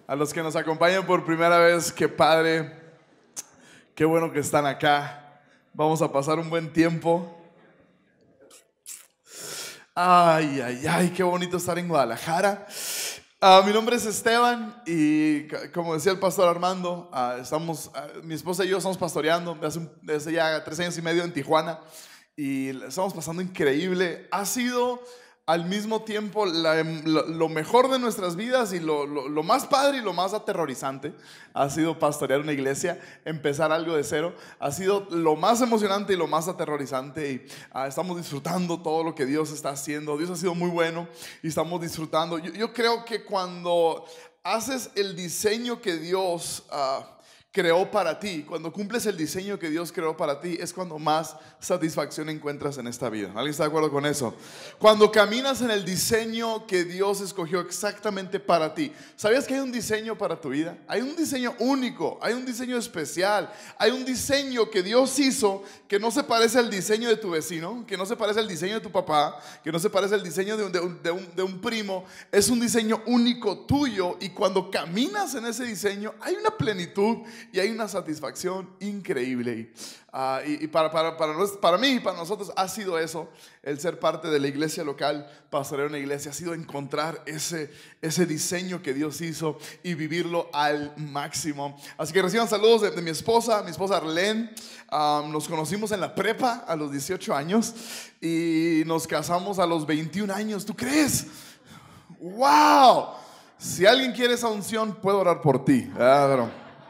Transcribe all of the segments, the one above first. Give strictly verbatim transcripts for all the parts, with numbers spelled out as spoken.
A los que nos acompañan por primera vez, qué padre, qué bueno que están acá. Vamos a pasar un buen tiempo. Ay, ay, ay, qué bonito estar en Guadalajara. Uh, mi nombre es Esteban y como decía el pastor Armando, uh, estamos, uh, mi esposa y yo estamos pastoreando desde, un, desde ya tres años y medio en Tijuana y estamos pasando increíble. Ha sido al mismo tiempo la, lo, lo mejor de nuestras vidas y lo, lo, lo más padre y lo más aterrorizante. Ha sido pastorear una iglesia, empezar algo de cero. Ha sido lo más emocionante y lo más aterrorizante y uh, estamos disfrutando todo lo que Dios está haciendo. Dios ha sido muy bueno y estamos disfrutando. Yo, yo creo que cuando haces el diseño que Dios uh, creó para ti, cuando cumples el diseño que Dios creó para ti, es cuando más satisfacción encuentras en esta vida. ¿Alguien está de acuerdo con eso? Cuando caminas en el diseño que Dios escogió exactamente para ti. ¿Sabías que hay un diseño para tu vida? Hay un diseño único, hay un diseño especial, hay un diseño que Dios hizo que no se parece al diseño de tu vecino, que no se parece al diseño de tu papá, que no se parece al diseño de un, de un, de un, de un primo. Es un diseño único tuyo y cuando caminas en ese diseño hay una plenitud y hay una satisfacción increíble. Uh, y, y para, para, para, nos, para mí y para nosotros ha sido eso, el ser parte de la iglesia local, pastorear una iglesia, ha sido encontrar ese, ese diseño que Dios hizo y vivirlo al máximo. Así que reciban saludos de, de mi esposa, mi esposa Arlene. Um, nos conocimos en la prepa a los dieciocho años y nos casamos a los veintiún años. ¿Tú crees? ¡Wow! Si alguien quiere esa unción, puedo orar por ti. Ah, pero,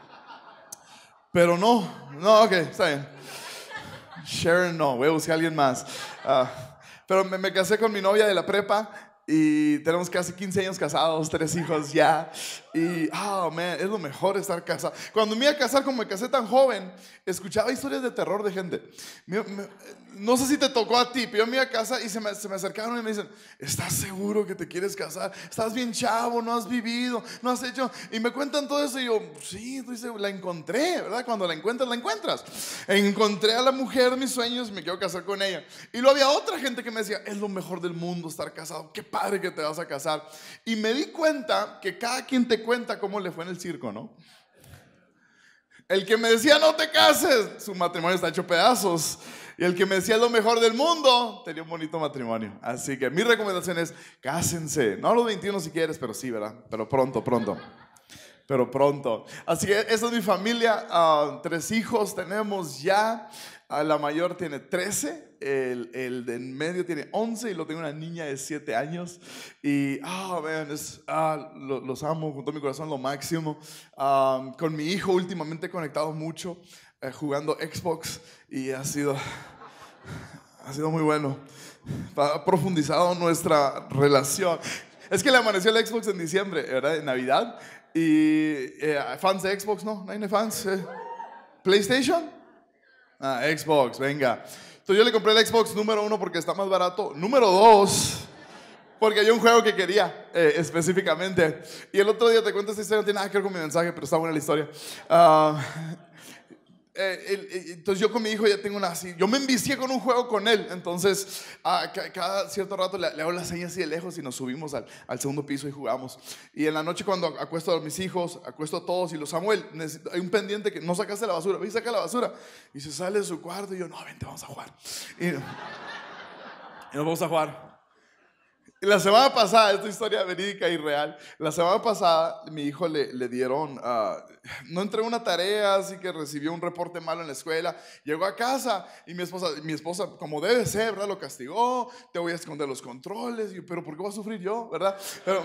pero no, no, ok, está bien. Sharon no, voy a buscar a alguien más. Uh, pero me, me casé con mi novia de la prepa y tenemos casi quince años casados, tres hijos ya. Y, oh man, es lo mejor estar casado. Cuando me iba a casar, como me casé tan joven, escuchaba historias de terror de gente. Me, me, no sé si te tocó a ti, pero yo me iba a casa y se me, se me acercaron y me dicen: ¿estás seguro que te quieres casar? Estás bien chavo, no has vivido, no has hecho. Y me cuentan todo eso y yo, sí, la encontré, ¿verdad? Cuando la encuentras, la encuentras. Encontré a la mujer de mis sueños, me quiero casar con ella. Y luego había otra gente que me decía: es lo mejor del mundo estar casado, qué padre que te vas a casar. Y me di cuenta que cada quien te cuenta cómo le fue en el circo, ¿no? El que me decía no te cases, su matrimonio está hecho pedazos. Y el que me decía lo mejor del mundo, tenía un bonito matrimonio. Así que mi recomendación es: cásense. No a los veintiuno si quieres, pero sí, ¿verdad? Pero pronto, pronto. Pero pronto. Así que esa es mi familia. Uh, tres hijos tenemos ya. Uh, la mayor tiene trece. El, el de en medio tiene once. Y luego tengo una niña de siete años. Y, oh, man, es, ah, lo, los amo con todo mi corazón, lo máximo. Um, con mi hijo últimamente he conectado mucho, eh, jugando Xbox. Y ha sido, ha sido muy bueno. Ha profundizado nuestra relación. Es que le amaneció el Xbox en diciembre, ¿verdad? En Navidad. Y eh, fans de Xbox, ¿no? ¿No hay fans? Eh, ¿PlayStation? Ah, Xbox, venga. Entonces yo le compré el Xbox número uno porque está más barato. Número dos, porque hay un juego que quería eh, específicamente. Y el otro día te cuento esta historia, no tiene nada que ver con mi mensaje, pero está buena la historia. Uh, Eh, el, el, entonces yo con mi hijo ya tengo una así, yo me envicié con un juego con él, entonces uh, ca, cada cierto rato le, le hago las señas así de lejos y nos subimos al, al segundo piso y jugamos. Y en la noche cuando acuesto a mis hijos, acuesto a todos y los Samuel, hay un pendiente que no sacaste la basura, ve y saca la basura. Y se sale de su cuarto y yo, no, vente, vamos a jugar. Y, y nos vamos a jugar. Y la semana pasada, esta historia verídica y real, la semana pasada mi hijo le, le dieron, uh, no entregó una tarea, así que recibió un reporte malo en la escuela, llegó a casa y mi esposa, mi esposa como debe ser, ¿verdad? Lo castigó, te voy a esconder los controles, y yo, pero ¿por qué voy a sufrir yo, verdad? Pero,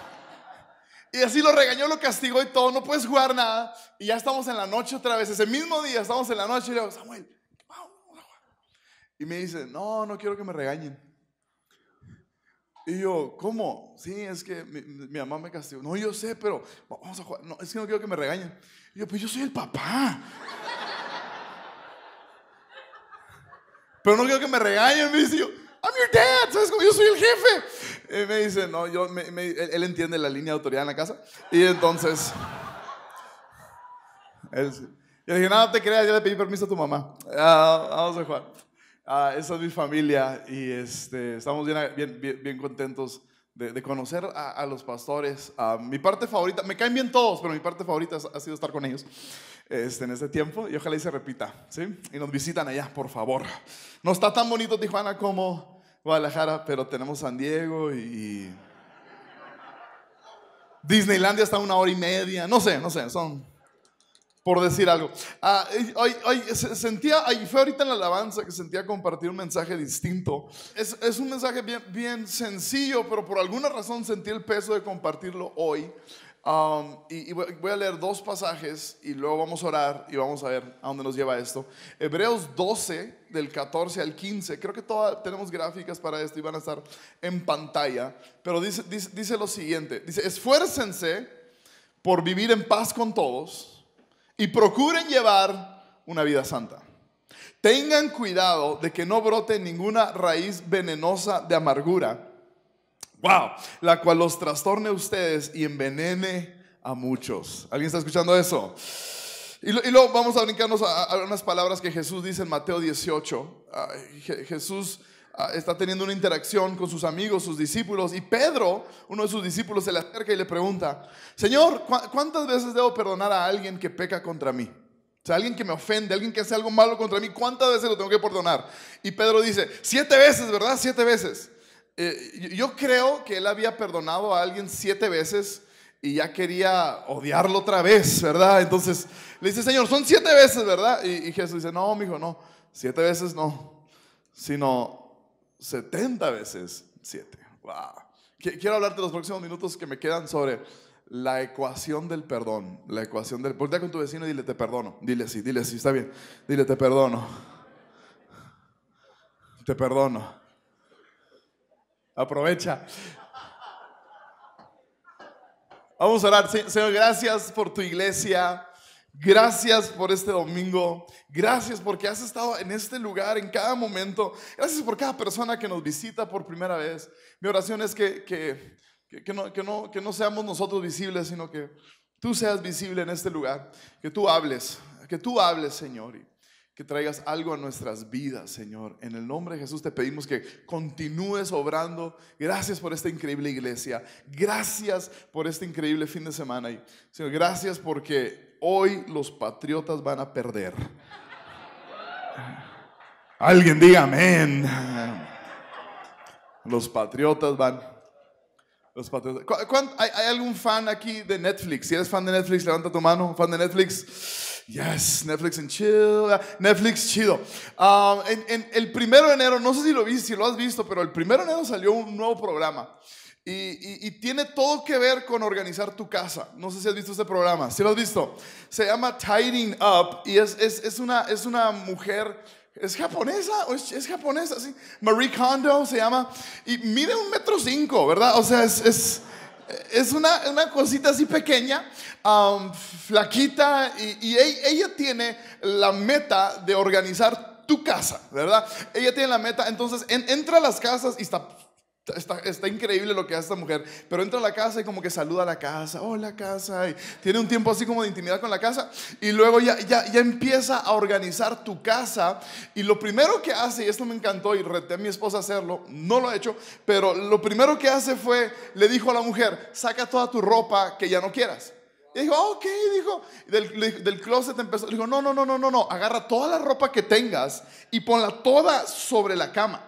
y así lo regañó, lo castigó y todo, no puedes jugar nada, y ya estamos en la noche otra vez, ese mismo día estamos en la noche y le digo, Samuel, vamos a jugar. Y me dice, no, no quiero que me regañen. Y yo, ¿cómo? Sí, es que mi, mi mamá me castigó. No, yo sé, pero vamos a jugar. No, es que no quiero que me regañen. Y yo, pues yo soy el papá. Pero no quiero que me regañen. Me dice yo, I'm your dad, ¿sabes cómo? Yo soy el jefe. Y me dice, no, yo, me, me, él, él entiende la línea de autoridad en la casa. Y entonces, él, yo dije, no, no te creas, ya le pedí permiso a tu mamá. Uh, vamos a jugar. Uh, esa es mi familia y este, estamos bien, bien, bien, bien contentos de, de conocer a, a los pastores. Uh, mi parte favorita, me caen bien todos, pero mi parte favorita ha sido estar con ellos este, en este tiempo, y ojalá y se repita, ¿sí? Y nos visitan allá, por favor. No está tan bonito Tijuana como Guadalajara, pero tenemos San Diego y Disneylandia está a una hora y media, no sé, no sé, son... por decir algo. Uh, hoy, hoy sentía, y fue ahorita en la alabanza que sentía compartir un mensaje distinto. Es, es un mensaje bien, bien sencillo, pero por alguna razón sentí el peso de compartirlo hoy. Um, y, y voy a leer dos pasajes y luego vamos a orar y vamos a ver a dónde nos lleva esto. Hebreos doce, del catorce al quince. Creo que toda, tenemos gráficas para esto y van a estar en pantalla. Pero dice, dice, dice lo siguiente. Dice, esfuércense por vivir en paz con todos y procuren llevar una vida santa. Tengan cuidado de que no brote ninguna raíz venenosa de amargura, wow, la cual los trastorne a ustedes y envenene a muchos. ¿Alguien está escuchando eso? Y, lo, y luego vamos a brincarnos a, a unas palabras que Jesús dice en Mateo dieciocho. Uh, Je, Jesús uh, está teniendo una interacción con sus amigos, sus discípulos, y Pedro, uno de sus discípulos, se le acerca y le pregunta: Señor, ¿cu- ¿cuántas veces debo perdonar a alguien que peca contra mí? O sea, alguien que me ofende, alguien que hace algo malo contra mí, ¿cuántas veces lo tengo que perdonar? Y Pedro dice, siete veces, ¿verdad? Siete veces. Eh, yo creo que él había perdonado a alguien siete veces y ya quería odiarlo otra vez, ¿verdad? Entonces le dice, Señor, son siete veces, ¿verdad? Y, y Jesús dice, no, mijo, no, siete veces no, sino setenta veces siete. Wow. Quiero hablarte los próximos minutos que me quedan sobre la ecuación del perdón. La ecuación del... Voltea con tu vecino y dile, te perdono. Dile sí, dile sí, está bien. Dile, te perdono. Te perdono. Aprovecha. Vamos a orar. Señor, gracias por tu iglesia. Gracias por este domingo. Gracias porque has estado en este lugar en cada momento. Gracias por cada persona que nos visita por primera vez. Mi oración es que, que, que, que, no, que, no, que no seamos nosotros visibles, sino que tú seas visible en este lugar. Que tú hables, que tú hables, Señor, y que traigas algo a nuestras vidas, Señor. En el nombre de Jesús te pedimos que continúes obrando. Gracias por esta increíble iglesia. Gracias por este increíble fin de semana. Y, Señor, gracias porque hoy los patriotas van a perder. Alguien diga amén. Los patriotas van. Los patriotas. ¿Hay, ¿Hay algún fan aquí de Netflix? Si eres fan de Netflix, levanta tu mano. ¿Fan de Netflix? Yes, Netflix and chill. Netflix chido. Um, en, en el primero de enero, no sé si lo viste, si lo has visto, pero el primero de enero salió un nuevo programa. Y, y, y tiene todo que ver con organizar tu casa. No sé si has visto este programa. ¿Sí lo has visto? Se llama Tidying Up. Y es, es, es, una, es una mujer... ¿Es japonesa? ¿O es, es japonesa? ¿Sí? Marie Kondo se llama. Y mide un metro cinco, ¿verdad? O sea, es, es, es una, una cosita así pequeña, um, flaquita. Y, y ella, ella tiene la meta de organizar tu casa, ¿verdad? Ella tiene la meta. Entonces en, entra a las casas y está... Está, está increíble lo que hace esta mujer. Pero entra a la casa y como que saluda a la casa. Hola casa. Y tiene un tiempo así como de intimidad con la casa. Y luego ya, ya, ya empieza a organizar tu casa. Y lo primero que hace, y esto me encantó y reté a mi esposa a hacerlo, no lo he hecho, pero lo primero que hace fue, le dijo a la mujer, saca toda tu ropa que ya no quieras. Y dijo, ok, dijo, del, del closet empezó. Dijo, no, no, no, no, no, no. Agarra toda la ropa que tengas y ponla toda sobre la cama.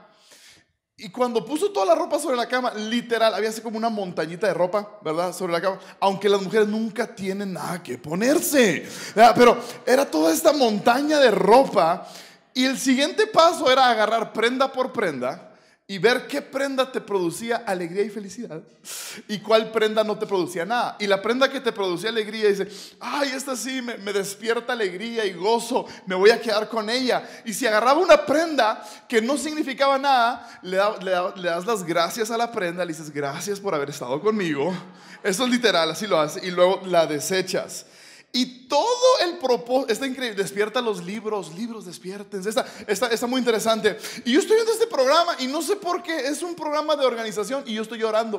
Y cuando puso toda la ropa sobre la cama, literal, había así como una montañita de ropa, ¿verdad? Sobre la cama. Aunque las mujeres nunca tienen nada que ponerse, ¿verdad? Pero era toda esta montaña de ropa. Y el siguiente paso era agarrar prenda por prenda y ver qué prenda te producía alegría y felicidad y cuál prenda no te producía nada. Y la prenda que te producía alegría, dice, ay, esta sí me, me despierta alegría y gozo, me voy a quedar con ella. Y si agarraba una prenda que no significaba nada, le, da, le, da, le das las gracias a la prenda, le dices, gracias por haber estado conmigo. Eso es literal, así lo hace. Y luego la desechas. Y todo el propósito, está increíble, despierta los libros, libros despierten, está, está, está muy interesante. Y yo estoy viendo este programa y no sé por qué, es un programa de organización y yo estoy llorando.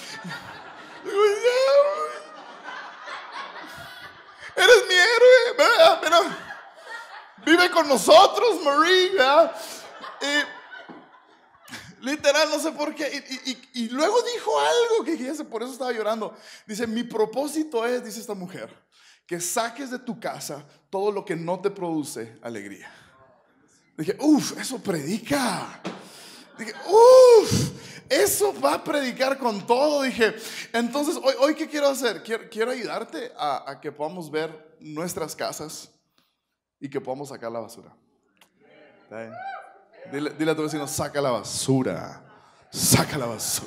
Eres mi héroe, ¿verdad? Pero vive con nosotros, Marie, ¿verdad? Y Literal, no sé por qué. Y, y, y luego dijo algo que fíjese, por eso estaba llorando. Dice, mi propósito es, dice esta mujer, que saques de tu casa todo lo que no te produce alegría. Dije, uff, eso predica. Dije, uff, eso va a predicar con todo. Dije, entonces, hoy, hoy ¿qué quiero hacer? Quiero, quiero ayudarte a, a que podamos ver nuestras casas y que podamos sacar la basura. Dile, dile a tu vecino, saca la basura. Saca la basura.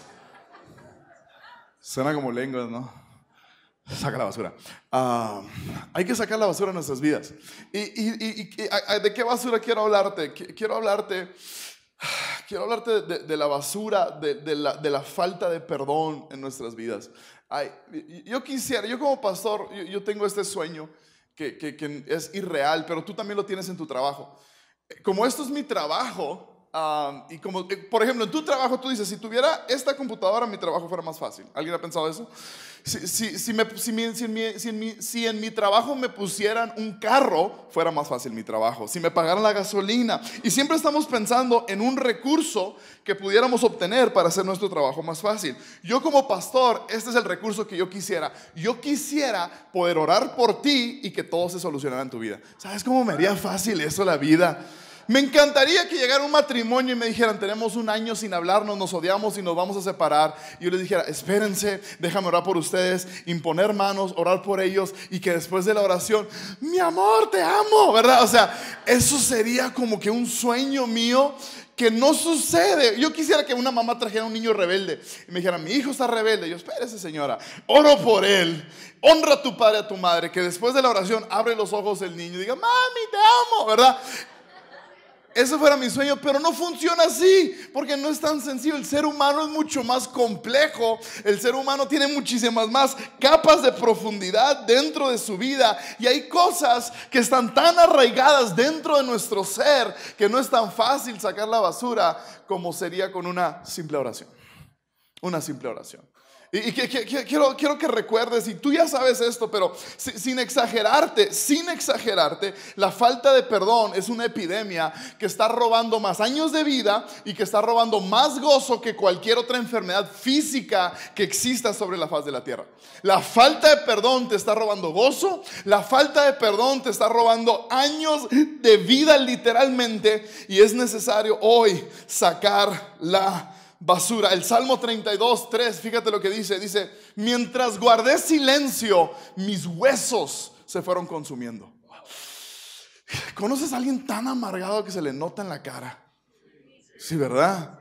Suena como lenguas, ¿no? Saca la basura. Uh, hay que sacar la basura de nuestras vidas. ¿Y, y, y, y de qué basura quiero hablarte? Quiero hablarte, quiero hablarte de, de la basura, de, de, la, de la falta de perdón en nuestras vidas. Ay, yo quisiera, yo como pastor, yo, yo tengo este sueño que, que, que es irreal, pero tú también lo tienes en tu trabajo. Como esto es mi trabajo, um, y como, por ejemplo, en tu trabajo tú dices, si tuviera esta computadora, mi trabajo fuera más fácil. ¿Alguien ha pensado eso? Si, si, si, me, si, mi, si, en mi, si, en mi, si en mi trabajo me pusieran un carro, fuera más fácil mi trabajo. Si me pagaran la gasolina. Y siempre estamos pensando en un recurso que pudiéramos obtener para hacer nuestro trabajo más fácil. Yo como pastor, este es el recurso que yo quisiera. Yo quisiera poder orar por ti y que todo se solucionara en tu vida. ¿Sabes cómo me haría fácil eso la vida? Me encantaría que llegara un matrimonio y me dijeran, tenemos un año sin hablarnos, nos odiamos y nos vamos a separar. Y yo les dijera, espérense, déjame orar por ustedes, imponer manos, orar por ellos, y que después de la oración, mi amor, te amo, ¿verdad? O sea, eso sería como que un sueño mío que no sucede. Yo quisiera que una mamá trajera un niño rebelde y me dijera, mi hijo está rebelde. Y yo, espérese, señora, oro por él. Honra a tu padre, a tu madre, que después de la oración abre los ojos el niño y diga, mami, te amo, ¿verdad? Eso fuera mi sueño, pero no funciona así, porque no es tan sencillo. El ser humano es mucho más complejo. El ser humano tiene muchísimas más capas de profundidad dentro de su vida, y hay cosas que están tan arraigadas dentro de nuestro ser que no es tan fácil sacar la basura como sería con una simple oración. Una simple oración. Y, y que, que, que, quiero, quiero que recuerdes, y tú ya sabes esto, pero sin, sin exagerarte, sin exagerarte, la falta de perdón es una epidemia que está robando más años de vida y que está robando más gozo que cualquier otra enfermedad física que exista sobre la faz de la tierra. La falta de perdón te está robando gozo, la falta de perdón te está robando años de vida literalmente, y es necesario hoy sacar la basura. El Salmo treinta y dos, tres, fíjate lo que dice. Dice, mientras guardé silencio, mis huesos se fueron consumiendo. ¿Conoces a alguien tan amargado que se le nota en la cara? Sí, ¿verdad?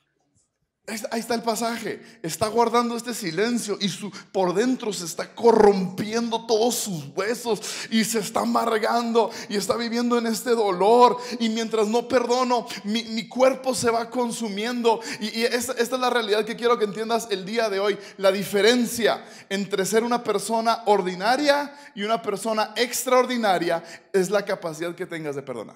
Ahí está el pasaje. Está guardando este silencio y su, por dentro se está corrompiendo todos sus huesos y se está amargando y está viviendo en este dolor. Y mientras no perdono, mi, mi cuerpo se va consumiendo. Y, y esta, esta es la realidad que quiero que entiendas el día de hoy. La diferencia entre ser una persona ordinaria y una persona extraordinaria es la capacidad que tengas de perdonar.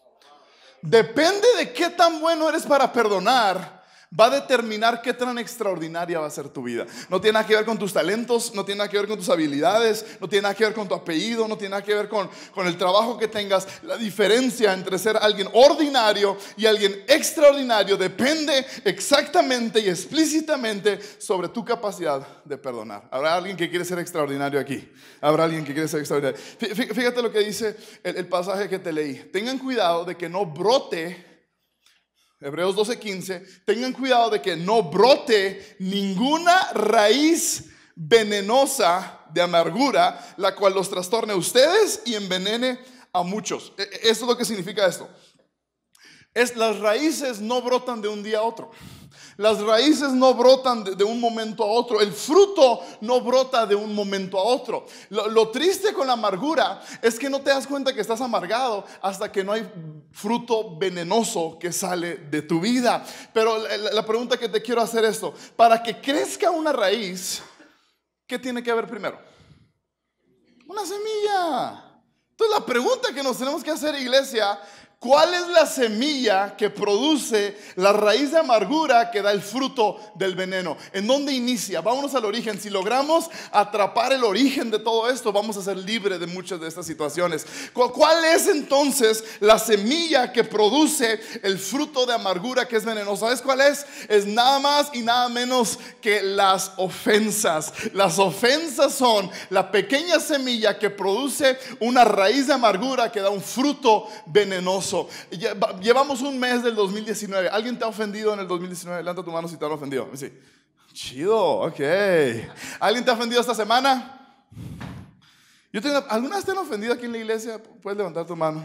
Depende de qué tan bueno eres para perdonar, va a determinar qué tan extraordinaria va a ser tu vida. No tiene nada que ver con tus talentos, no tiene nada que ver con tus habilidades, no tiene nada que ver con tu apellido, no tiene nada que ver con, con el trabajo que tengas. La diferencia entre ser alguien ordinario y alguien extraordinario depende exactamente y explícitamente sobre tu capacidad de perdonar. ¿Habrá alguien que quiere ser extraordinario aquí? ¿Habrá alguien que quiere ser extraordinario? Fíjate lo que dice el, el pasaje que te leí. Tengan cuidado de que no brote, Hebreos doce quince, tengan cuidado de que no brote ninguna raíz venenosa de amargura, la cual los trastorne a ustedes y envenene a muchos. Esto es lo que significa esto. Es, las raíces no brotan de un día a otro. Las raíces no brotan de, de un momento a otro. El fruto no brota de un momento a otro. Lo, lo triste con la amargura es que no te das cuenta que estás amargado hasta que no hay fruto venenoso que sale de tu vida. Pero la, la pregunta que te quiero hacer es esto: para que crezca una raíz, ¿qué tiene que haber primero? Una semilla. Entonces la pregunta que nos tenemos que hacer, iglesia, ¿Cuál es la semilla que produce la raíz de amargura que da el fruto del veneno? ¿En dónde inicia? Vámonos al origen. Si logramos atrapar el origen de todo esto, vamos a ser libres de muchas de estas situaciones. ¿Cuál es entonces la semilla que produce el fruto de amargura que es venenoso? ¿Sabes cuál es? Es nada más y nada menos que las ofensas. Las ofensas son la pequeña semilla que produce una raíz de amargura que da un fruto venenoso. Llevamos un mes del dos mil diecinueve. ¿Alguien te ha ofendido en el dos mil diecinueve? Levanta tu mano si te han ofendido. Sí. Chido, ok. ¿Alguien te ha ofendido esta semana? Yo tengo, ¿alguna vez te han ofendido aquí en la iglesia? Puedes levantar tu mano.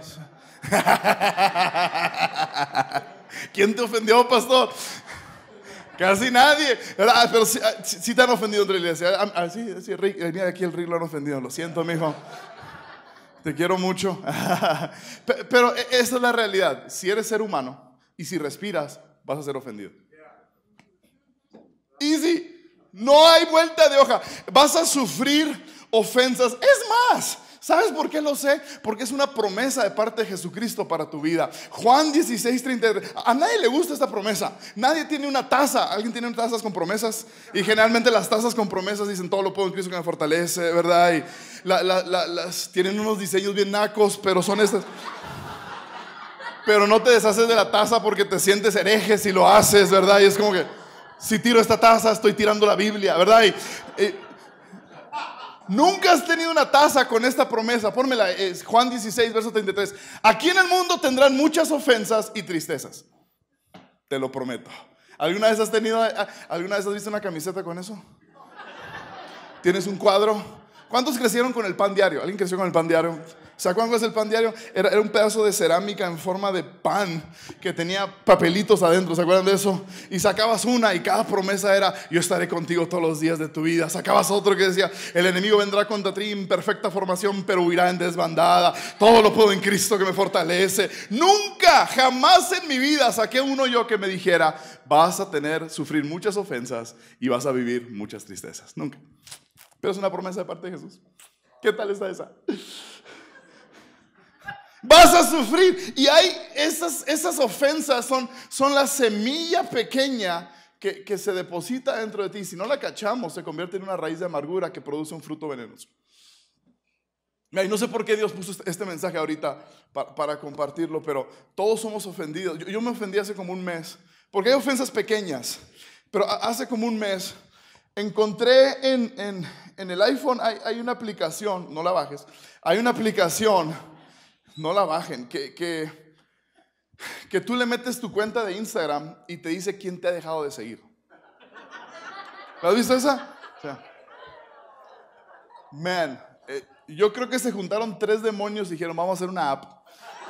¿Quién te ofendió, pastor? Casi nadie, ¿verdad? Pero sí, sí te han ofendido en la iglesia. Ah, sí, sí, Rick, mira, aquí el Rick lo han ofendido. Lo siento, mijo. Te quiero mucho. Pero esa es la realidad. Si eres ser humano y si respiras, vas a ser ofendido. Easy. No hay vuelta de hoja. Vas a sufrir ofensas. Es más, ¿sabes por qué lo sé? Porque es una promesa de parte de Jesucristo para tu vida. Juan dieciséis, treinta y tres. A nadie le gusta esta promesa. Nadie tiene una taza. ¿Alguien tiene tazas con promesas? Y generalmente las tazas con promesas dicen todo lo puedo en Cristo que me fortalece, ¿verdad? Y la, la, la, las, tienen unos diseños bien nacos, pero son estas. Pero no te deshaces de la taza porque te sientes hereje si lo haces, ¿verdad? Y es como que si tiro esta taza estoy tirando la Biblia, ¿verdad? Y, y, nunca has tenido una taza con esta promesa. Pónmela, es Juan dieciséis, verso treinta y tres. Aquí en el mundo tendrán muchas ofensas y tristezas. Te lo prometo. ¿Alguna vez has tenido, alguna vez has visto una camiseta con eso? ¿Tienes un cuadro? ¿Cuántos crecieron con el pan diario? ¿Alguien creció con el pan diario? ¿Se acuerdan qué es el pan diario? Era, era un pedazo de cerámica en forma de pan que tenía papelitos adentro, ¿se acuerdan de eso? Y sacabas una y cada promesa era: yo estaré contigo todos los días de tu vida. Sacabas otro que decía: el enemigo vendrá contra ti en perfecta formación, pero huirá en desbandada. Todo lo puedo en Cristo que me fortalece. Nunca, jamás en mi vida saqué uno yo que me dijera: vas a tener, sufrir muchas ofensas y vas a vivir muchas tristezas. Nunca. Pero es una promesa de parte de Jesús. ¿Qué tal está esa? Vas a sufrir. Y hay esas, esas ofensas son, son la semilla pequeña que, que se deposita dentro de ti. Si no la cachamos, se convierte en una raíz de amargura que produce un fruto venenoso. Y no sé por qué Dios puso este mensaje ahorita para, para compartirlo, pero todos somos ofendidos. Yo, yo me ofendí hace como un mes, porque hay ofensas pequeñas, pero hace como un mes encontré en, en, en el iPhone hay, hay una aplicación, no la bajes, hay una aplicación, no la bajen, que, que, que tú le metes tu cuenta de Instagram y te dice quién te ha dejado de seguir. ¿Lo has visto esa? O sea, man, eh, yo creo que se juntaron tres demonios y dijeron: vamos a hacer una app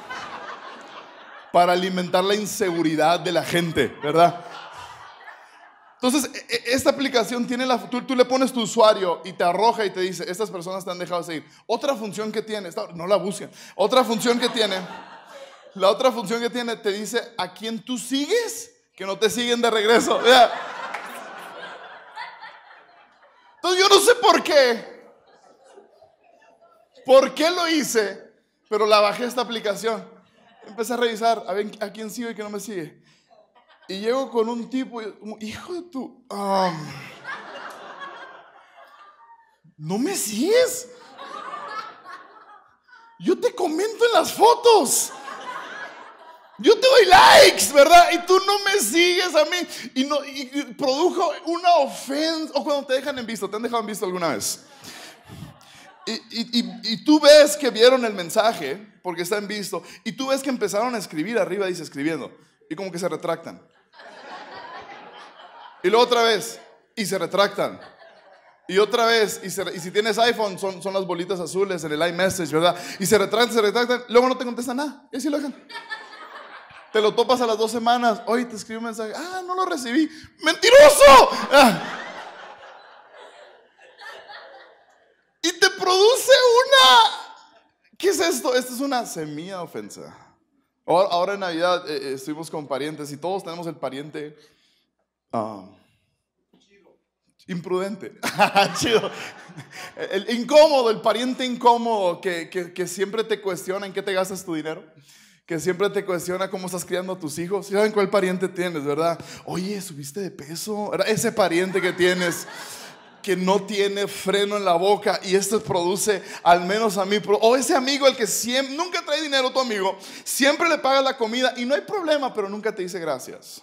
para alimentar la inseguridad de la gente, ¿verdad? Entonces, esta aplicación tiene la, tú, tú le pones tu usuario y te arroja y te dice: estas personas te han dejado de seguir. Otra función que tiene, esta, no la busquen. Otra función que tiene, la otra función que tiene te dice a quién tú sigues que no te siguen de regreso. ¿Verdad? Entonces, yo no sé por qué, por qué lo hice, pero la bajé esta aplicación. Empecé a revisar a ver a quién sigo y quién no me sigue. Y llego con un tipo, hijo de tu... Um, ¿no me sigues? Yo te comento en las fotos. Yo te doy likes, ¿verdad? Y tú no me sigues a mí. Y, no, y, y produjo una ofensa. O cuando te dejan en visto, ¿te han dejado en visto alguna vez? Y, y, y, y tú ves que vieron el mensaje, porque está en visto. Y tú ves que empezaron a escribir arriba, dice escribiendo. Y como que se retractan. Y luego otra vez, y se retractan. Y otra vez, y, se, y si tienes iPhone, son, son las bolitas azules en el iMessage, ¿verdad? Y se retractan, se retractan, luego no te contestan nada. Y así lo dejan. Te lo topas a las dos semanas. Hoy te escribí un mensaje: ah, no lo recibí. ¡Mentiroso! Ah. Y te produce una... ¿Qué es esto? Esto es una semilla de ofensa. Ahora, ahora en Navidad eh, estuvimos con parientes y todos tenemos el pariente... Um, imprudente. Chido. El incómodo, el pariente incómodo que, que, que siempre te cuestiona en qué te gastas tu dinero, que siempre te cuestiona cómo estás criando a tus hijos. ¿Saben cuál pariente tienes, verdad? Oye, ¿subiste de peso? Ese pariente que tienes que no tiene freno en la boca y esto produce, al menos a mí, o ese amigo el que siempre, nunca trae dinero, tu amigo, siempre le paga la comida y no hay problema, pero nunca te dice gracias.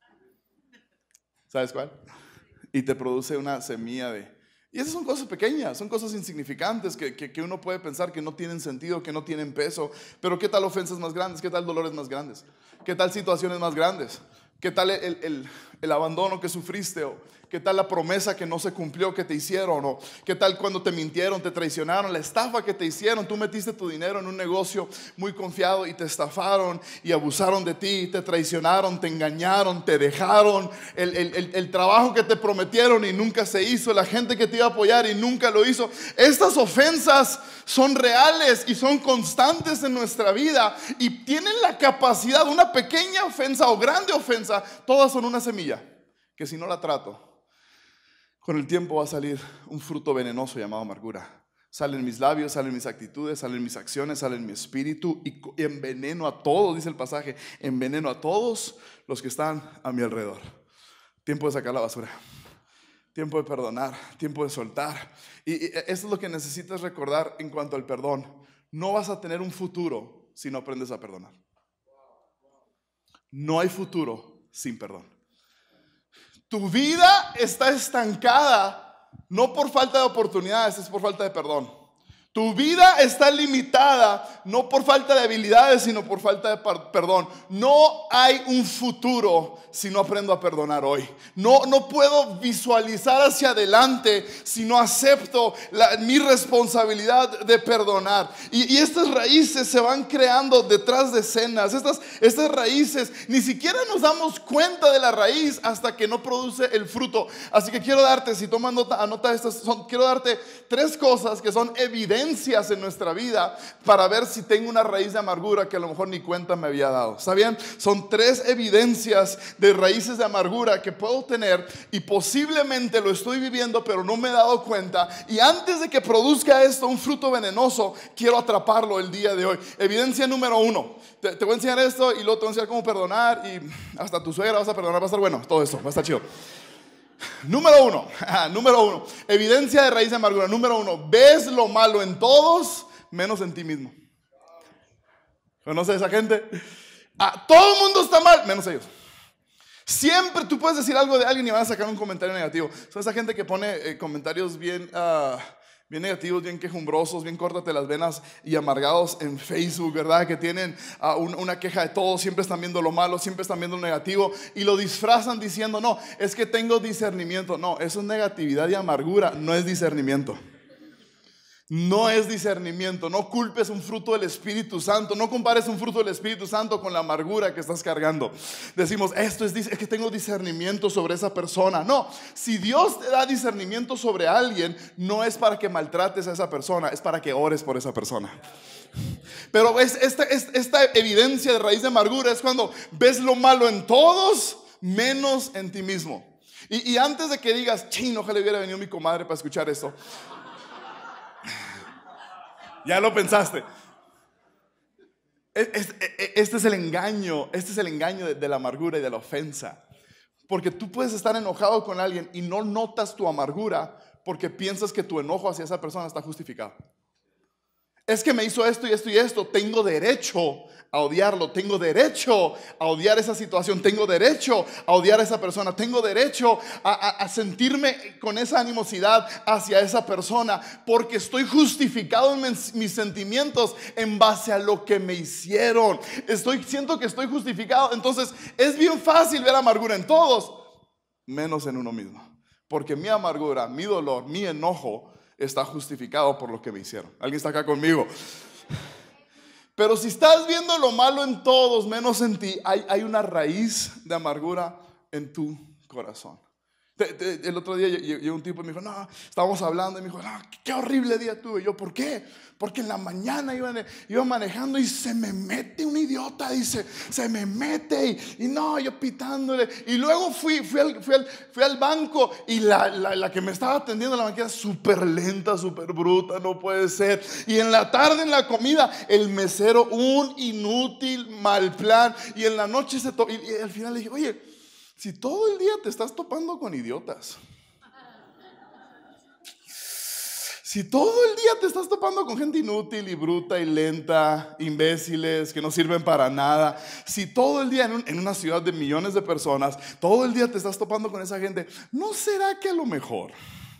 ¿Sabes cuál? Y te produce una semilla de... Y esas son cosas pequeñas, son cosas insignificantes que, que, que uno puede pensar que no tienen sentido, que no tienen peso. Pero ¿qué tal ofensas más grandes? ¿Qué tal dolores más grandes? ¿Qué tal situaciones más grandes? ¿Qué tal el, el, el abandono que sufriste? ¿O qué tal la promesa que no se cumplió que te hicieron? ¿O qué tal cuando te mintieron, te traicionaron? La estafa que te hicieron. Tú metiste tu dinero en un negocio muy confiado y te estafaron y abusaron de ti, te traicionaron, te engañaron, te dejaron. El, el, el, el trabajo que te prometieron y nunca se hizo. La gente que te iba a apoyar y nunca lo hizo. Estas ofensas son reales y son constantes en nuestra vida y tienen la capacidad, una pequeña ofensa o grande ofensa, todas son una semilla que si no la trato, con el tiempo va a salir un fruto venenoso llamado amargura. Salen mis labios, salen mis actitudes, salen mis acciones, salen mi espíritu y enveneno a todos, dice el pasaje, enveneno a todos los que están a mi alrededor. Tiempo de sacar la basura, tiempo de perdonar, tiempo de soltar. Y esto es lo que necesitas recordar en cuanto al perdón. No vas a tener un futuro si no aprendes a perdonar. No hay futuro sin perdón. Tu vida está estancada, no por falta de oportunidades, es por falta de perdón. Tu vida está limitada, no por falta de habilidades, sino por falta de perdón. No hay un futuro si no aprendo a perdonar hoy. No, no puedo visualizar hacia adelante si no acepto la, mi responsabilidad de perdonar. Y, y estas raíces se van creando detrás de escenas. Estas, estas raíces, ni siquiera nos damos cuenta de la raíz hasta que no produce el fruto. Así que quiero darte, si tomas nota, anota estas, son, quiero darte tres cosas que son evidentes en nuestra vida para ver si tengo una raíz de amargura que a lo mejor ni cuenta me había dado. ¿Está bien? Son tres evidencias de raíces de amargura que puedo tener y posiblemente lo estoy viviendo pero no me he dado cuenta, y antes de que produzca esto un fruto venenoso quiero atraparlo el día de hoy. Evidencia número uno, te, te voy a enseñar esto y luego te voy a enseñar cómo perdonar y hasta tu suegra vas a perdonar, va a estar bueno, todo esto va a estar chido. Número uno, número uno, evidencia de raíz de amargura. Número uno, ves lo malo en todos, menos en ti mismo. ¿Conoces a esa gente? Ah, todo el mundo está mal, menos ellos. Siempre tú puedes decir algo de alguien y van a sacar un comentario negativo. Son esa gente que pone eh, comentarios bien... Uh, bien negativos, bien quejumbrosos, bien córtate las venas y amargados en Facebook, ¿verdad? Que tienen uh, un, una queja de todo, siempre están viendo lo malo, siempre están viendo lo negativo y lo disfrazan diciendo, no, es que tengo discernimiento. No, eso es negatividad y amargura, no es discernimiento. No es discernimiento. No culpes un fruto del Espíritu Santo. No compares un fruto del Espíritu Santo con la amargura que estás cargando. Decimos, esto es, es que tengo discernimiento sobre esa persona. No, si Dios te da discernimiento sobre alguien, no es para que maltrates a esa persona, es para que ores por esa persona. Pero es, esta, es, esta evidencia de raíz de amargura es cuando ves lo malo en todos, menos en ti mismo. Y, y antes de que digas, chino, ojalá hubiera venido mi comadre para escuchar esto. Ya lo pensaste. Este es el engaño, este es el engaño de, de la amargura y de la ofensa. Porque tú puedes estar enojado con alguien y no notas tu amargura porque piensas que tu enojo hacia esa persona está justificado. Es que me hizo esto y esto y esto, tengo derecho a odiarlo, tengo derecho a odiar esa situación, tengo derecho a odiar a esa persona, tengo derecho a, a, a sentirme con esa animosidad hacia esa persona porque estoy justificado en mis, mis sentimientos en base a lo que me hicieron. Estoy, siento que estoy justificado, entonces es bien fácil ver amargura en todos, menos en uno mismo, porque mi amargura, mi dolor, mi enojo está justificado por lo que me hicieron. ¿Alguien está acá conmigo? Pero si estás viendo lo malo en todos menos en ti, hay, hay una raíz de amargura en tu corazón. Te, te, el otro día llegó un tipo y me dijo, no, estábamos hablando y me dijo, no, qué horrible día tuve. Yo, ¿por qué? Porque en la mañana iba, iba manejando y se me mete un idiota, dice, se me mete y, y no, yo pitándole. Y luego fui, fui, al, fui, al, fui al banco y la, la, la que me estaba atendiendo en la banqueta, súper lenta, súper bruta, no puede ser. Y en la tarde en la comida, el mesero, un inútil, mal plan. Y en la noche se to- y, y al final le dije, oye, si todo el día te estás topando con idiotas, si todo el día te estás topando con gente inútil y bruta y lenta, imbéciles que no sirven para nada, si todo el día en, un, en una ciudad de millones de personas, todo el día te estás topando con esa gente, ¿no será que a lo mejor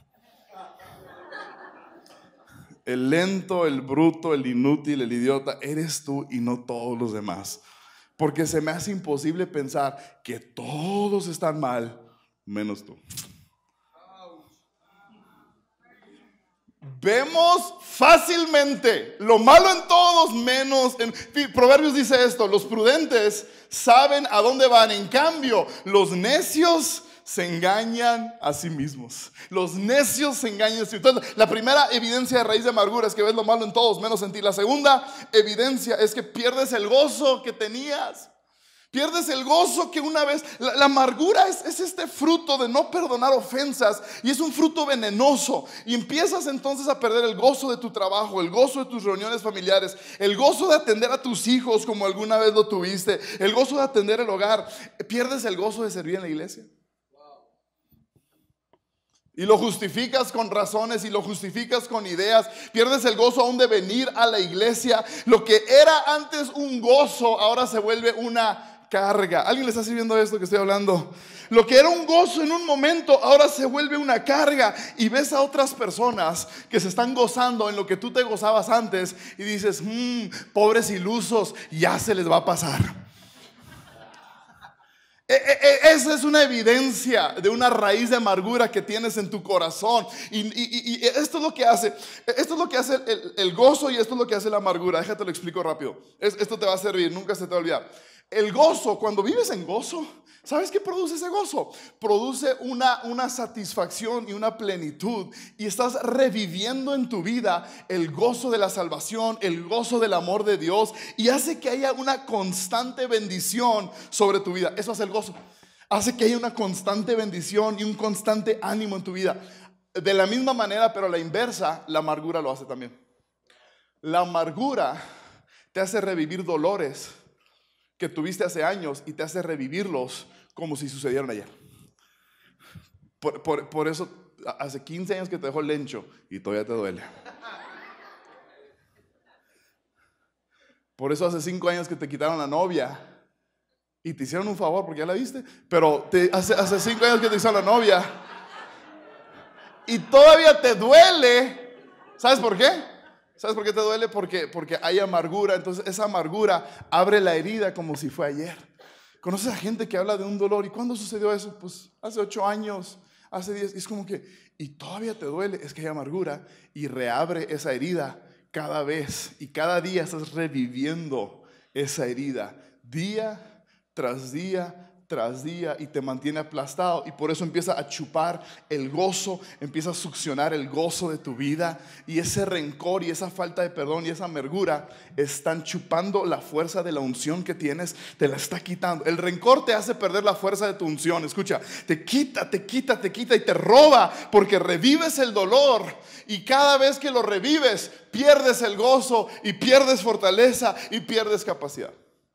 el lento, el bruto, el inútil, el idiota eres tú y no todos los demás? Porque se me hace imposible pensar que todos están mal, menos tú. Vemos fácilmente lo malo en todos, menos en... Proverbios dice esto: los prudentes saben a dónde van, en cambio, los necios se engañan a sí mismos. Los necios se engañan a sí mismos. Entonces, la primera evidencia de raíz de amargura es que ves lo malo en todos, menos en ti. La segunda evidencia es que pierdes el gozo que tenías. Pierdes el gozo que una vez... La, la amargura es, es este fruto de no perdonar ofensas, y es un fruto venenoso. Y empiezas entonces a perder el gozo de tu trabajo, el gozo de tus reuniones familiares, el gozo de atender a tus hijos como alguna vez lo tuviste, el gozo de atender el hogar. Pierdes el gozo de servir en la iglesia. Y lo justificas con razones y lo justificas con ideas. Pierdes el gozo aún de venir a la iglesia. Lo que era antes un gozo, ahora se vuelve una carga. ¿Alguien le está sirviendo esto que estoy hablando? Lo que era un gozo en un momento, ahora se vuelve una carga. Y ves a otras personas que se están gozando en lo que tú te gozabas antes y dices, mmm, pobres ilusos, ya se les va a pasar. Esa es una evidencia de una raíz de amargura que tienes en tu corazón. Y, y, y esto es lo que hace, esto es lo que hace el, el gozo, y esto es lo que hace la amargura. Déjate lo explico rápido. Esto te va a servir, nunca se te va a olvidar. El gozo, cuando vives en gozo, ¿sabes qué produce ese gozo? Produce una, una satisfacción y una plenitud, y estás reviviendo en tu vida el gozo de la salvación, el gozo del amor de Dios, y hace que haya una constante bendición sobre tu vida. Eso hace el gozo. Hace que haya una constante bendición y un constante ánimo en tu vida. De la misma manera, pero a la inversa, la amargura lo hace también. La amargura te hace revivir dolores que tuviste hace años y te hace revivirlos como si sucedieran ayer. Por, por, por eso hace quince años que te dejó el lencho y todavía te duele. Por eso hace cinco años que te quitaron la novia y te hicieron un favor porque ya la viste. Pero te, hace, hace cinco años que te hicieron la novia y todavía te duele. ¿Sabes por qué? ¿Sabes por qué te duele? Porque, porque hay amargura. Entonces esa amargura abre la herida como si fue ayer. ¿Conoces a gente que habla de un dolor? ¿Y cuándo sucedió eso? Pues hace ocho años, hace diez. Y es como que, y todavía te duele. Es que hay amargura y reabre esa herida cada vez. Y cada día estás reviviendo esa herida, día tras día tras día, y te mantiene aplastado, y por eso empieza a chupar el gozo, empieza a succionar el gozo de tu vida, y ese rencor y esa falta de perdón y esa amargura están chupando la fuerza de la unción que tienes, te la está quitando. El rencor te hace perder la fuerza de tu unción. Escucha, te quita, te quita, te quita y te roba, porque revives el dolor, y cada vez que lo revives pierdes el gozo y pierdes fortaleza y pierdes capacidad.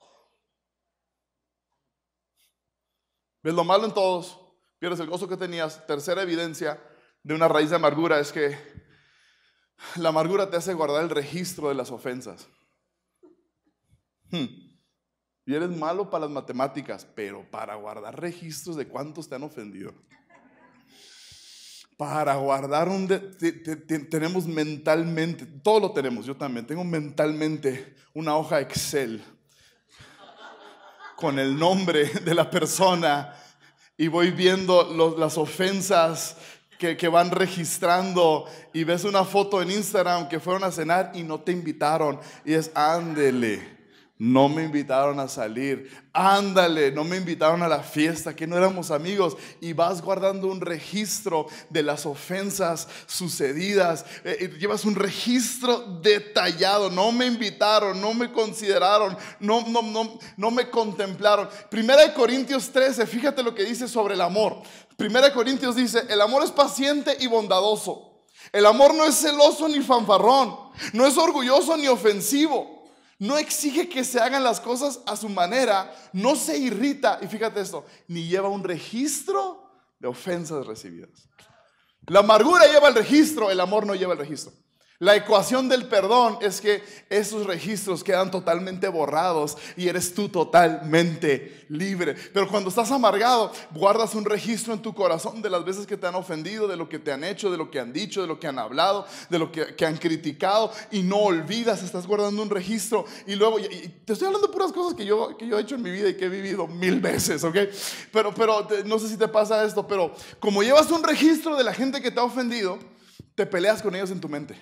¿Ves lo malo en todos? Pierdes el gozo que tenías. Tercera evidencia de una raíz de amargura es que la amargura te hace guardar el registro de las ofensas. Hmm. Y eres malo para las matemáticas, pero para guardar registros de cuántos te han ofendido. Para guardar un... De, te, te, te, tenemos mentalmente, todo lo tenemos, yo también, tengo mentalmente una hoja Excel con el nombre de la persona, y voy viendo los, las ofensas que, que van registrando, y ves una foto en Instagram que fueron a cenar y no te invitaron, y es ándele, No me invitaron a salir. Ándale, no me invitaron a la fiesta, que no éramos amigos. Y vas guardando un registro de las ofensas sucedidas. Eh, llevas un registro detallado. No me invitaron, no me consideraron, no, no, no, no me contemplaron. Primera de Corintios trece, fíjate lo que dice sobre el amor. Primera de Corintios dice, el amor es paciente y bondadoso. El amor no es celoso ni fanfarrón. No es orgulloso ni ofensivo. No exige que se hagan las cosas a su manera, no se irrita, y fíjate esto, ni lleva un registro de ofensas recibidas. La amargura lleva el registro, el amor no lleva el registro. La ecuación del perdón es que esos registros quedan totalmente borrados y eres tú totalmente libre. Pero cuando estás amargado, guardas un registro en tu corazón de las veces que te han ofendido, de lo que te han hecho, de lo que han dicho, de lo que han hablado, de lo que, que han criticado, y no olvidas, estás guardando un registro. Y luego, y, y te estoy hablando de puras cosas que yo, que yo he hecho en mi vida y que he vivido mil veces, ¿ok? Pero, pero te, no sé si te pasa esto, pero como llevas un registro de la gente que te ha ofendido, te peleas con ellos en tu mente.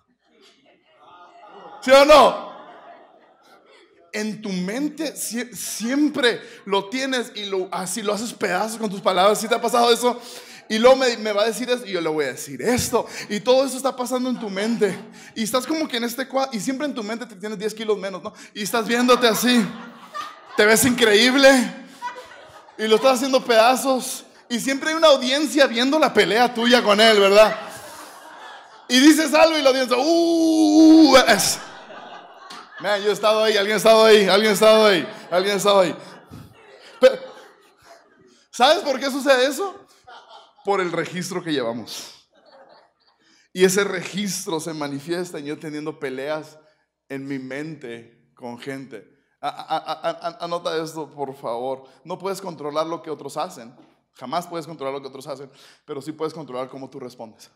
¿Sí o no? En tu mente sie- siempre lo tienes y lo, así lo haces pedazos con tus palabras. ¿Sí te ha pasado eso? Y luego me, me va a decir eso y yo le voy a decir esto. Y todo eso está pasando en tu mente. Y estás como que en este cuadro, y siempre en tu mente te tienes diez kilos menos, ¿no? Y estás viéndote así. Te ves increíble. Y lo estás haciendo pedazos. Y siempre hay una audiencia viendo la pelea tuya con él, ¿verdad? Y dices algo y la audiencia, uh, es. Man, yo he estado ahí, alguien ha estado ahí, alguien ha estado ahí, alguien ha estado ahí. Pero, ¿sabes por qué sucede eso? Por el registro que llevamos. Y ese registro se manifiesta en yo teniendo peleas en mi mente con gente. A, a, a, a, anota esto, por favor. No puedes controlar lo que otros hacen. Jamás puedes controlar lo que otros hacen, pero sí puedes controlar cómo tú respondes.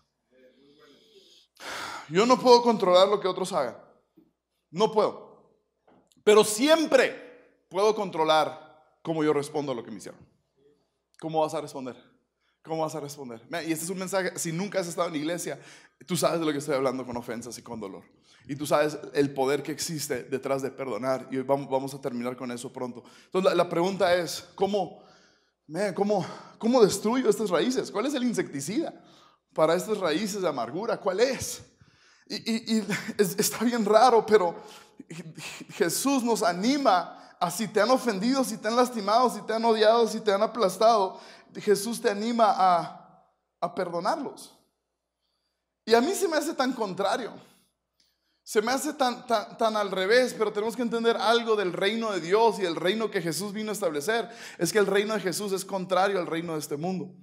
Yo no puedo controlar lo que otros hagan. No puedo. Pero siempre puedo controlar cómo yo respondo a lo que me hicieron. ¿Cómo vas a responder? ¿Cómo vas a responder? Y este es un mensaje, si nunca has estado en iglesia, tú sabes de lo que estoy hablando con ofensas y con dolor. Y tú sabes el poder que existe detrás de perdonar. Y vamos, vamos a terminar con eso pronto. Entonces la, la pregunta es, ¿cómo, man, cómo, ¿cómo destruyo estas raíces? ¿Cuál es el insecticida para estas raíces de amargura? ¿Cuál es? Y, y, y es, está bien raro, pero Jesús nos anima a, si te han ofendido, si te han lastimado, si te han odiado, si te han aplastado, Jesús te anima a, a perdonarlos. Y a mí se me hace tan contrario, se me hace tan, tan, tan al revés, pero tenemos que entender algo del reino de Dios y el reino que Jesús vino a establecer. Es que el reino de Jesús es contrario al reino de este mundo.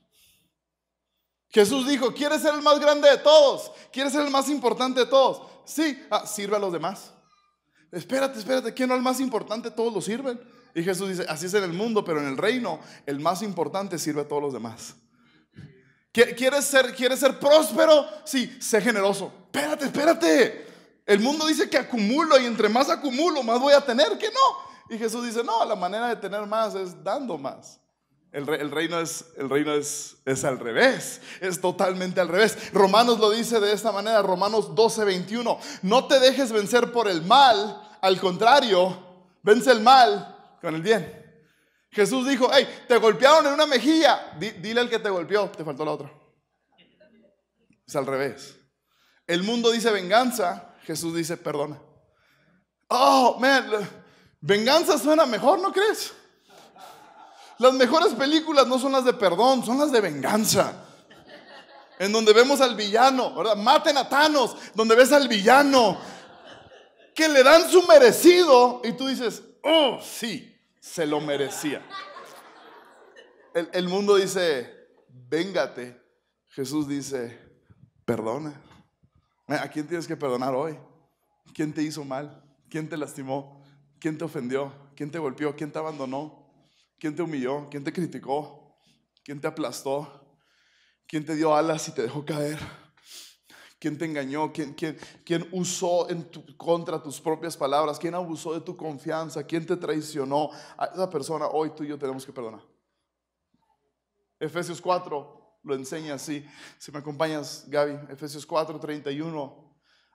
Jesús dijo, ¿quieres ser el más grande de todos? ¿Quieres ser el más importante de todos? Sí, ah, sirve a los demás. Espérate, espérate, ¿quién no es el más importante? Todos lo sirven. Y Jesús dice, así es en el mundo, pero en el reino el más importante sirve a todos los demás. ¿Quieres ser, ¿quieres ser próspero? Sí, sé generoso. Espérate, espérate. El mundo dice que acumulo y entre más acumulo, más voy a tener, ¿que no? Y Jesús dice, no, la manera de tener más es dando más. El, re, el reino, es, el reino es, es al revés, es totalmente al revés. Romanos lo dice de esta manera, Romanos doce, veintiuno. No te dejes vencer por el mal, al contrario, vence el mal con el bien. Jesús dijo, hey, te golpearon en una mejilla, Di, dile al que te golpeó, te faltó la otra. Es al revés. El mundo dice venganza, Jesús dice perdona. Oh, man, venganza suena mejor, ¿no crees? Las mejores películas no son las de perdón, son las de venganza. En donde vemos al villano, ¿verdad? Maten a Thanos, donde ves al villano que le dan su merecido y tú dices, oh, sí, se lo merecía. El, el mundo dice, véngate. Jesús dice, perdona. ¿A quién tienes que perdonar hoy? ¿Quién te hizo mal? ¿Quién te lastimó? ¿Quién te ofendió? ¿Quién te golpeó? ¿Quién te abandonó? ¿Quién te humilló? ¿Quién te criticó? ¿Quién te aplastó? ¿Quién te dio alas y te dejó caer? ¿Quién te engañó? ¿Quién, quién, quién usó en tu contra tus propias palabras? ¿Quién abusó de tu confianza? ¿Quién te traicionó? A esa persona hoy tú y yo tenemos que perdonar. Efesios cuatro lo enseña así. Si me acompañas, Gaby, Efesios cuatro, treinta y uno.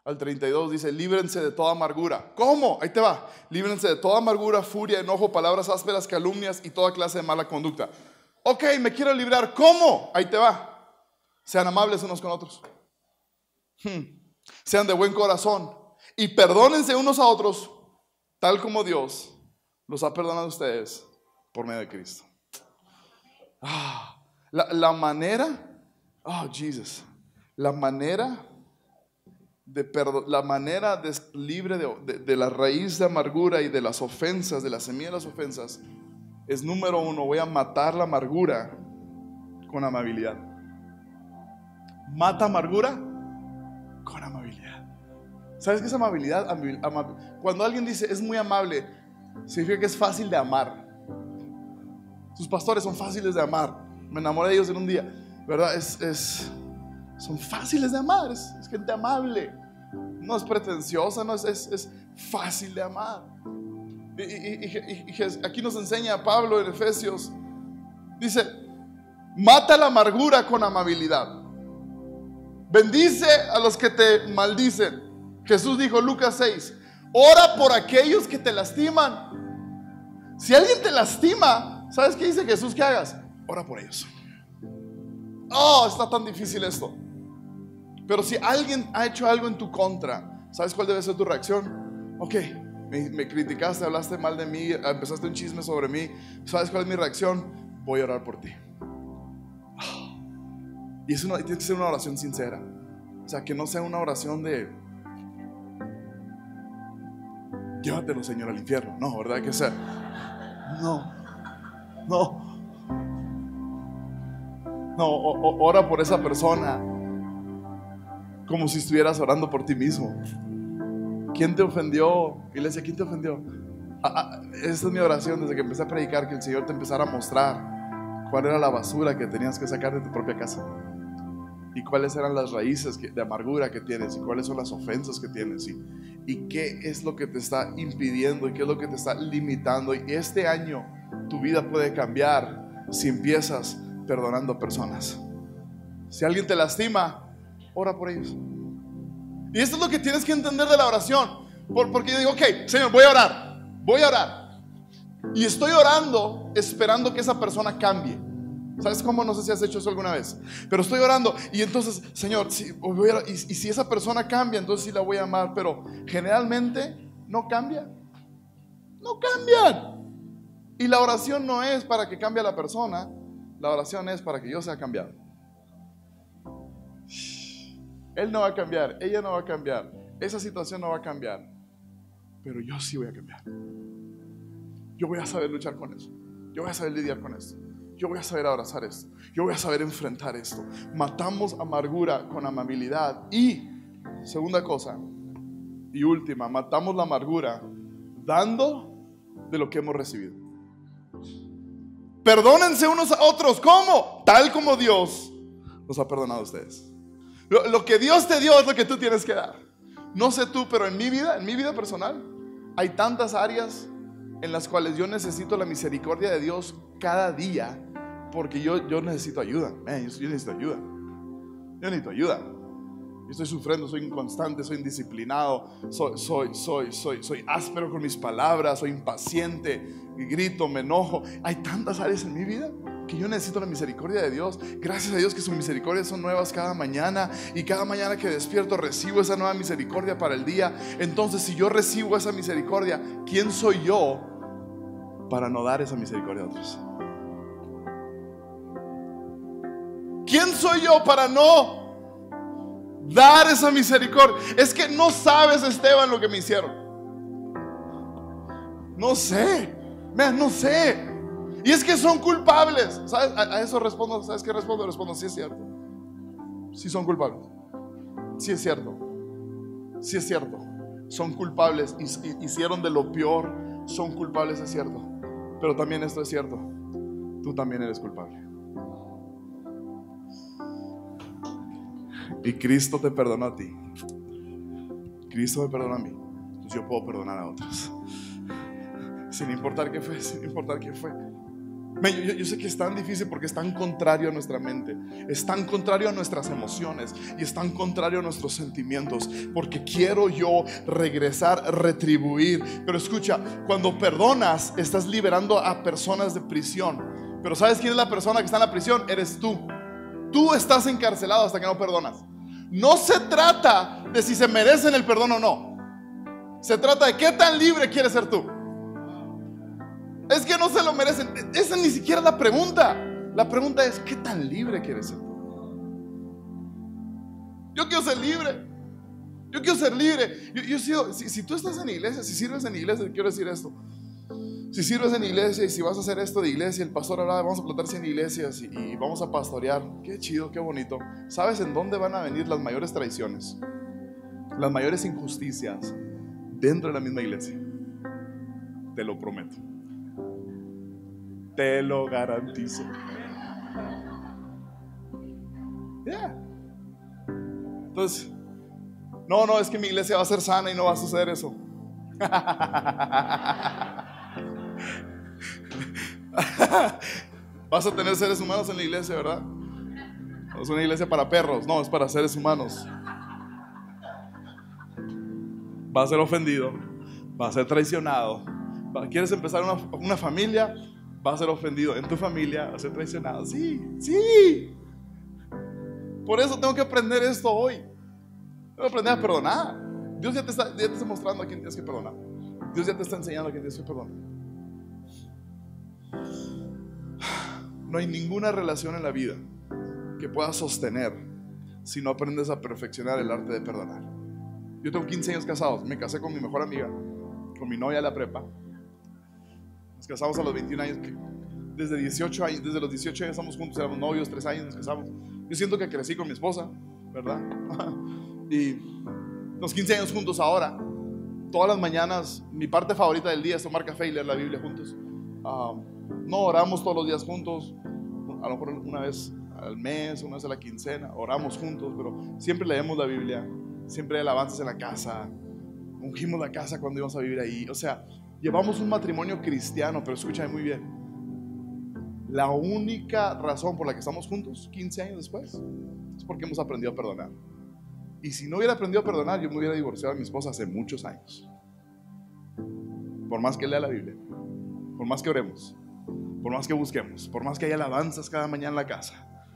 al treinta y dos dice, líbrense de toda amargura. ¿Cómo? Ahí te va. Líbrense de toda amargura, furia, enojo, palabras ásperas, calumnias y toda clase de mala conducta. Ok, me quiero librar. ¿Cómo? Ahí te va. Sean amables unos con otros. Hmm. Sean de buen corazón y perdónense unos a otros, tal como Dios los ha perdonado a ustedes por medio de Cristo. Ah, la, la manera, oh Jesus, la manera de perdón, la manera de libre de, de, de la raíz de amargura y de las ofensas, de la semilla de las ofensas, es número uno, voy a matar la amargura con amabilidad. Mata amargura con amabilidad. ¿Sabes qué es amabilidad? Amabil, amab, cuando alguien dice es muy amable, significa que es fácil de amar. Sus pastores son fáciles de amar. Me enamoré de ellos en un día, ¿verdad? Es, es, son fáciles de amar, es, es gente amable. No es pretenciosa, no es, es, es fácil de amar. Y, y, y, y aquí nos enseña Pablo en Efesios. Dice, mata la amargura con amabilidad. Bendice a los que te maldicen. Jesús dijo, Lucas seis, ora por aquellos que te lastiman. Si alguien te lastima, ¿sabes qué dice Jesús que hagas? Ora por ellos. Oh, está tan difícil esto. Pero si alguien ha hecho algo en tu contra, ¿sabes cuál debe ser tu reacción? Ok, me, me criticaste, hablaste mal de mí, empezaste un chisme sobre mí. ¿Sabes cuál es mi reacción? Voy a orar por ti. Y es una, tiene que ser una oración sincera. O sea, que no sea una oración de llévatelo, Señor, al infierno. No, ¿verdad? Que sea No, no No, o, o, ora por esa persona como si estuvieras orando por ti mismo. ¿Quién te ofendió? Iglesia, ¿quién te ofendió? Ah, ah, esa es mi oración desde que empecé a predicar, que el Señor te empezara a mostrar cuál era la basura que tenías que sacar de tu propia casa y cuáles eran las raíces que, de amargura que tienes y cuáles son las ofensas que tienes y, y qué es lo que te está impidiendo y qué es lo que te está limitando. Y este año tu vida puede cambiar si empiezas perdonando a personas. Si alguien te lastima, ora por ellos. Y esto es lo que tienes que entender de la oración. Por, porque yo digo, ok, Señor, voy a orar, voy a orar. Y estoy orando esperando que esa persona cambie. ¿Sabes cómo? No sé si has hecho eso alguna vez. Pero estoy orando y entonces, Señor, si, voy a, y, y si esa persona cambia, entonces sí la voy a amar. Pero generalmente no cambia. No cambian. Y la oración no es para que cambie la persona. La oración es para que yo sea cambiado. Él no va a cambiar, ella no va a cambiar, esa situación no va a cambiar, pero yo sí voy a cambiar. Yo voy a saber luchar con eso. Yo voy a saber lidiar con esto. Yo voy a saber abrazar esto. Yo voy a saber enfrentar esto. Matamos amargura con amabilidad. Y segunda cosa y última, matamos la amargura dando de lo que hemos recibido. Perdónense unos a otros. ¿Cómo? Tal como Dios los ha perdonado a ustedes. Lo, lo que Dios te dio es lo que tú tienes que dar. No sé tú, pero en mi vida, en mi vida personal, hay tantas áreas en las cuales yo necesito la misericordia de Dios cada día, porque yo, yo necesito ayuda. Man, yo, yo necesito ayuda. Yo necesito ayuda. Yo estoy sufriendo, soy inconstante, soy indisciplinado, soy, soy, soy, soy, soy áspero con mis palabras, soy impaciente, grito, me enojo. Hay tantas áreas en mi vida que yo necesito la misericordia de Dios. Gracias a Dios que sus misericordias son nuevas cada mañana, y cada mañana que despierto recibo esa nueva misericordia para el día. Entonces, si yo recibo esa misericordia, ¿quién soy yo para no dar esa misericordia a otros? ¿Quién soy yo para no dar esa misericordia? Es que no sabes, Esteban, lo que me hicieron. No sé, man, no sé. Y es que son culpables. ¿Sabes? A, a eso respondo. ¿Sabes qué respondo? Respondo, sí es cierto. Sí son culpables. Sí es cierto. Sí es cierto. Son culpables. Hicieron de lo peor. Son culpables, es cierto. Pero también esto es cierto. Tú también eres culpable. Y Cristo te perdonó a ti. Cristo me perdonó a mí. Entonces yo puedo perdonar a otros. Sin importar qué fue, sin importar qué fue. Yo, yo sé que es tan difícil porque es tan contrario a nuestra mente, es tan contrario a nuestras emociones y es tan contrario a nuestros sentimientos, porque quiero yo regresar, retribuir. Pero escucha, cuando perdonas estás liberando a personas de prisión. Pero ¿sabes quién es la persona que está en la prisión? Eres tú. Tú estás encarcelado hasta que no perdonas. No se trata de si se merecen el perdón o no. Se trata de qué tan libre quieres ser tú. Es que no se lo merecen. Esa ni siquiera es la pregunta. La pregunta es: ¿qué tan libre quieres ser? Yo quiero ser libre. Yo quiero ser libre. Yo, yo sido, si, si tú estás en iglesia, si sirves en iglesia, quiero decir esto. Si sirves en iglesia y si vas a hacer esto de iglesia, el pastor hablaba, vamos a plantar cien iglesias y, y vamos a pastorear. Qué chido, qué bonito. ¿Sabes en dónde van a venir las mayores traiciones? Las mayores injusticias dentro de la misma iglesia. Te lo prometo. Te lo garantizo. Yeah. Entonces, no, no, es que mi iglesia va a ser sana y no va a suceder eso. Vas a tener seres humanos en la iglesia, ¿verdad? No es una iglesia para perros, no, es para seres humanos. Va a ser ofendido, va a ser traicionado. ¿Quieres empezar una, una familia? Va a ser ofendido en tu familia, va a ser traicionado. Sí, sí. Por eso tengo que aprender esto hoy. Tengo que aprender a perdonar. Dios ya te está, ya te está mostrando a quién tienes que perdonar. Dios ya te está enseñando a quién tienes que perdonar. No hay ninguna relación en la vida que puedas sostener si no aprendes a perfeccionar el arte de perdonar. Yo tengo quince años casados. Me casé con mi mejor amiga, con mi novia de la prepa. Nos casamos a los veintiún años. Desde dieciocho años, desde los dieciocho años estamos juntos, éramos novios, tres años nos casamos. Yo siento que crecí con mi esposa, ¿verdad? Y los quince años juntos ahora. Todas las mañanas, mi parte favorita del día es tomar café y leer la Biblia juntos. Um, no oramos todos los días juntos, a lo mejor una vez al mes, una vez a la quincena, oramos juntos, pero siempre leemos la Biblia, siempre hay alabanzas en la casa, ungimos la casa cuando íbamos a vivir ahí. O sea, llevamos un matrimonio cristiano, pero escúchame muy bien. La única razón por la que estamos juntos quince años después es porque hemos aprendido a perdonar. Y si no hubiera aprendido a perdonar, yo me hubiera divorciado de mi esposa hace muchos años. Por más que lea la Biblia, por más que oremos, por más que busquemos, por más que haya alabanzas cada mañana en la casa,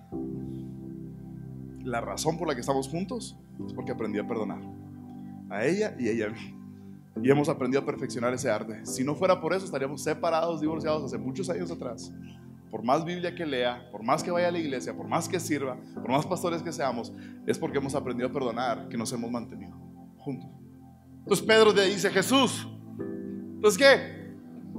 la razón por la que estamos juntos es porque aprendí a perdonar a ella y ella a mí. Y hemos aprendido a perfeccionar ese arte. Si no fuera por eso, estaríamos separados, divorciados hace muchos años atrás. Por más Biblia que lea, por más que vaya a la iglesia, por más que sirva, por más pastores que seamos, es porque hemos aprendido a perdonar que nos hemos mantenido juntos. Entonces Pedro le dice: Jesús, ¿entonces qué?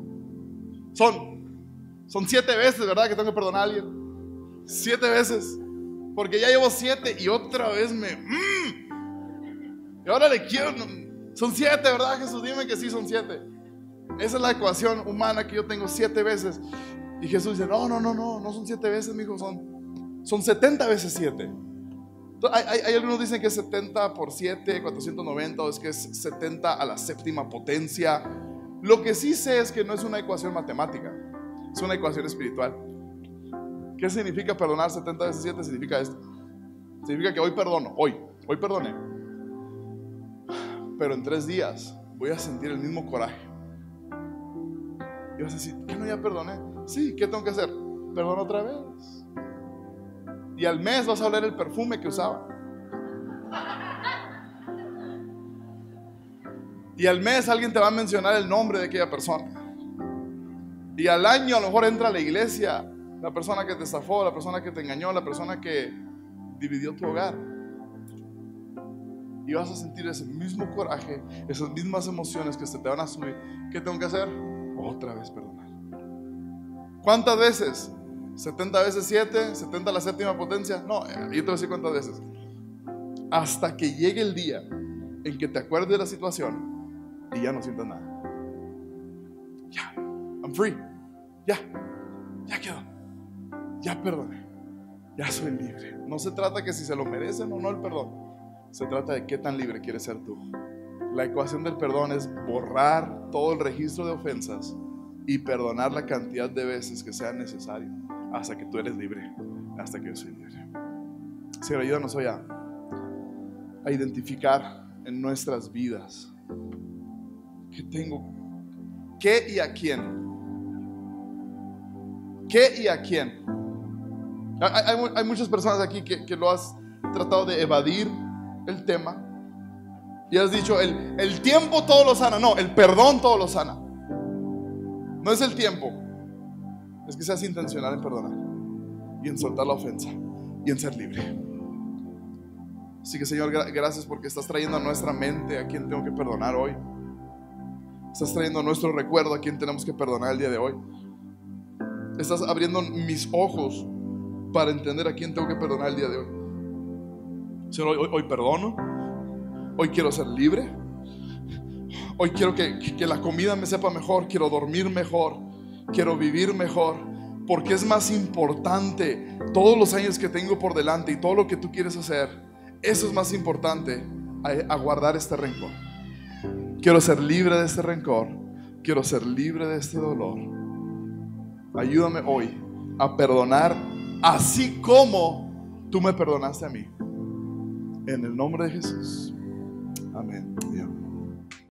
Son, son siete veces, ¿verdad? Que tengo que perdonar a alguien. Siete veces. Porque ya llevo siete y otra vez me... Mmm, y ahora le quiero... Son siete, ¿verdad, Jesús? Dime que sí son siete. Esa es la ecuación humana que yo tengo, siete veces. Y Jesús dice: no, no, no, no, no son siete veces, mijo, son, son setenta veces siete. Entonces, hay, hay, hay algunos dicen que es setenta por siete, cuatrocientos noventa, o es que es setenta a la séptima potencia. Lo que sí sé es que no es una ecuación matemática, es una ecuación espiritual. ¿Qué significa perdonar setenta veces siete? Significa esto. Significa que hoy perdono, hoy, hoy perdoné. Pero en tres días voy a sentir el mismo coraje. Y vas a decir: ¿qué no ya perdoné? Sí, ¿qué tengo que hacer? Perdono otra vez. Y al mes vas a oler el perfume que usaba. Y al mes alguien te va a mencionar el nombre de aquella persona. Y al año a lo mejor entra a la iglesia la persona que te estafó, la persona que te engañó, la persona que dividió tu hogar. Y vas a sentir ese mismo coraje, esas mismas emociones que se te van a subir. ¿Qué tengo que hacer? Otra vez perdonar. ¿Cuántas veces? ¿setenta veces siete? ¿setenta a la séptima potencia? No, yo te voy a decir cuántas veces. Hasta que llegue el día en que te acuerdes de la situación y ya no sientas nada. Ya, I'm free. Ya, ya quedó. Ya perdoné. Ya soy libre. No se trata que si se lo merecen o no el perdón. Se trata de qué tan libre quieres ser tú. La ecuación del perdón es borrar todo el registro de ofensas y perdonar la cantidad de veces que sea necesario hasta que tú eres libre, hasta que yo soy libre. Señor, ayúdanos hoy a, a identificar en nuestras vidas qué tengo, qué y a quién, qué y a quién. Hay, hay, hay muchas personas aquí que, que lo has tratado de evadir el tema y has dicho el, el tiempo todo lo sana. No, el perdón todo lo sana. No es el tiempo, es que seas intencional en perdonar y en soltar la ofensa y en ser libre. Así que, Señor, gracias porque estás trayendo a nuestra mente a quien tengo que perdonar hoy. Estás trayendo a nuestro recuerdo a quien tenemos que perdonar el día de hoy. Estás abriendo mis ojos para entender a quién tengo que perdonar el día de hoy. Señor, hoy, hoy perdono. Hoy quiero ser libre. Hoy quiero que, que la comida me sepa mejor. Quiero dormir mejor. Quiero vivir mejor. Porque es más importante todos los años que tengo por delante y todo lo que tú quieres hacer. Eso es más importante a, a guardar este rencor. Quiero ser libre de este rencor. Quiero ser libre de este dolor. Ayúdame hoy a perdonar así como tú me perdonaste a mí. En el nombre de Jesús. Amén. Amén.